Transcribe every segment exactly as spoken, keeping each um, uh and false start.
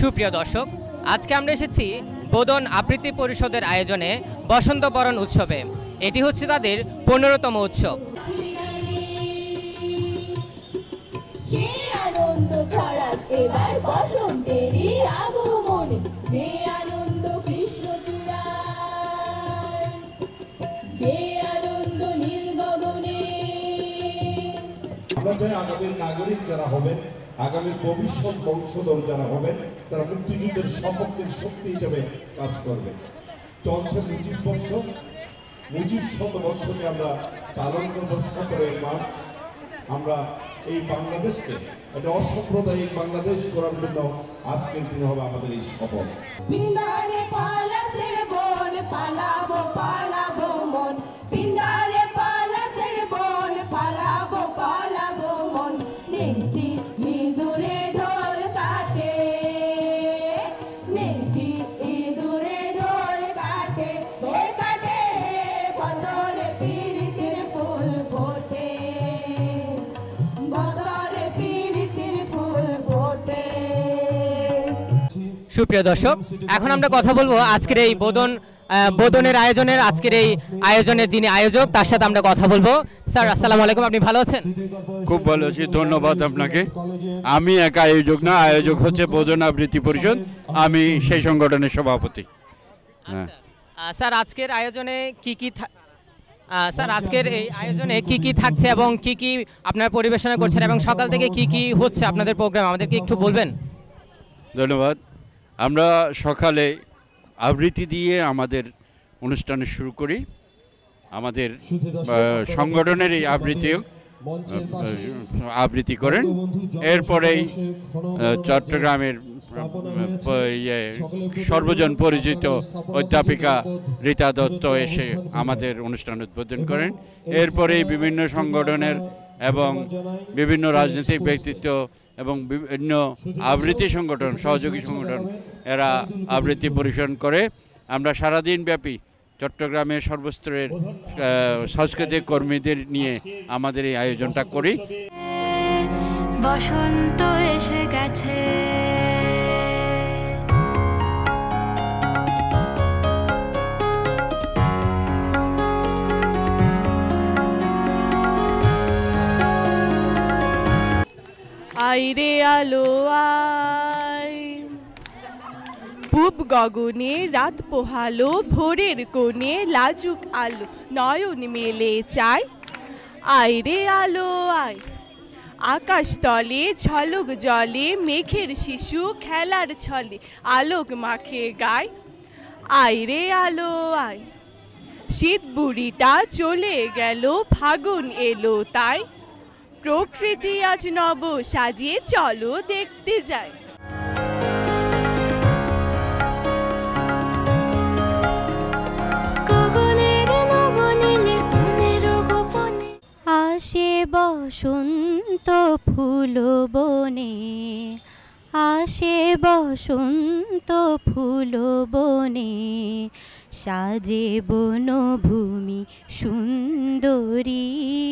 সুপ্রিয় দর্শক, আজকে আমরা এসেছি বোদন আবৃত্তি পরিষদের আয়োজনে বসন্ত বরণ উৎসবে। এটি হচ্ছে তাদের পনেরোতম উৎসব। আমরা চাই আগামীর নাগরিক যারা হবেন, আগামী ভবিষ্যৎ বংশধর যারা হবেন, তারা মুক্তিযুদ্ধের সপক্ষের শক্তি হিসেবে কাজ করবে। চলছে মুজিব বর্ষ, মুজিব শতবর্ষকে আমরা পালন করবো সতেরোই মার্চ। আমরা এই বাংলাদেশকে একটা অসাম্প্রদায়িক বাংলাদেশ করার জন্য আজকের দিনে হবে আমাদের এই শপথ। সুপ্রিয় দর্শক, এখন আমরা কথা বলবো আজকের এই বোদন বোদনের আয়োজনের আজকের এই আয়োজনের যিনি আয়োজক তার সাথে আমরা কথা বলবো। স্যার, আসসালামু আলাইকুম, আপনি ভালো আছেন? খুব ভালো আছি, ধন্যবাদ আপনাকে। আমি এক আয়োজক না, আয়োজক হচ্ছে বোদন আবৃত্তি পরিষদ, আমি সেই সংগঠনের সভাপতি। স্যার, আজকের আয়োজনে কি কি স্যার আজকের এই আয়োজনে কি কি থাকছে এবং কি কি আপনারা পরিবেশনা করছেন এবং সকাল থেকে কি কি হচ্ছে আপনাদের প্রোগ্রাম, আমাদেরকে একটু বলবেন? ধন্যবাদ। আমরা সকালে আবৃত্তি দিয়ে আমাদের অনুষ্ঠান শুরু করি। আমাদের সংগঠনের এই আবৃত্তি আবৃত্তি করেন। এরপরেই চট্টগ্রামের সর্বজন পরিচিত অধ্যাপিকা রীতা দত্ত এসে আমাদের অনুষ্ঠান উদ্বোধন করেন। এরপরেই বিভিন্ন সংগঠনের এবং বিভিন্ন রাজনৈতিক ব্যক্তিত্ব এবং বিভিন্ন আবৃত্তি সংগঠন, সহযোগী সংগঠন, এরা আবৃত্তি পরিবেশন করে। আমরা সারাদিন ব্যাপী চট্টগ্রামের সর্বস্তরের সাংস্কৃতিক কর্মীদের নিয়ে আমাদের এই আয়োজনটা করি। বসন্ত এসে গেছে, আইরে আলো আই, পূব গগনে রাত পোহালো, ভোরের কোণে লাজুক আলো নয়ন মেলে চায়। আইরে আলো আই, আকাশ তলে ঝলক জলে মেঘের শিশু খেলার ছলে আলোক মাখে গায়। আইরে আলো আই, শীত বুড়িটা চলে গেল, ফাগুন এলো তাই। প্রকৃতি আজ নব সাজিয়ে চলো দেখতে যাই। আসে বসন্ত ফুল বনে, আসে বসন্ত ফুল বনে, সাজে বনভূমি সুন্দরী।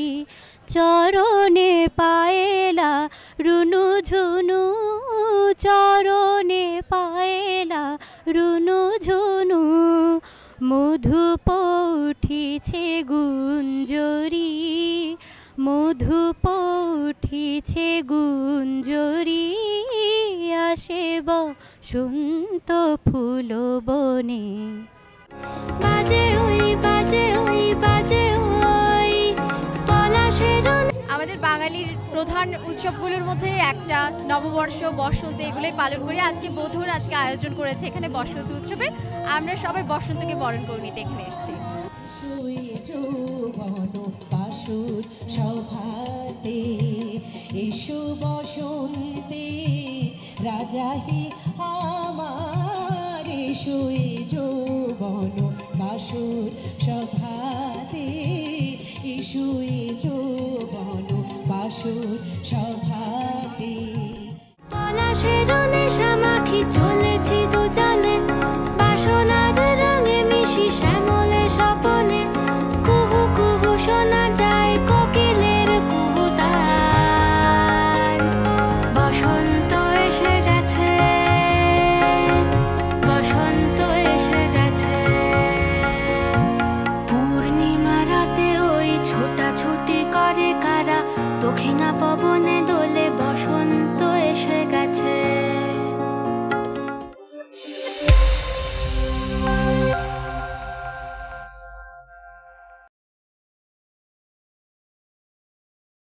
চরণে পায়েলা রুনু ঝুনু, চরণে পায়েলা রুনু ঝুনু, মধুপ উঠিছে গুঞ্জরি, মধুপ উঠিছে গুঞ্জরি। আসে বসন্ত ফুল বনে, বাজে ওই বাজে ওই বাজে ওই পলাশের। আমাদের বাঙালির প্রধান উৎসবগুলোর মধ্যে একটা নববর্ষ, বসন্ত, এগুলোই পালন করি। আজকে বোধন আজকে আয়োজন করেছে এখানে বসন্ত উৎসবে। আমরা সবাই বসন্তকে বরণ করে নিতে এখানে এসেছি। এসো বসন্তে রাজাহি আমার, এসো যৌবন বাসুর সভাতে, এসো যৌবন বাসুর সভাতে। পলাশের নেশা মাখি চলেছি